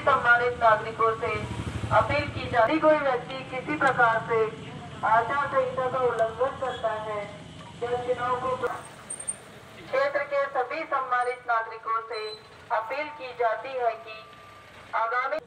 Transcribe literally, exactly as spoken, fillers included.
सम्मानित नागरिकों से अपील की जाती, कोई व्यक्ति किसी प्रकार से आचार संहिता का उल्लंघन करता है या चुनाव को, क्षेत्र के सभी सम्मानित नागरिकों से अपील की जाती है कि आगामी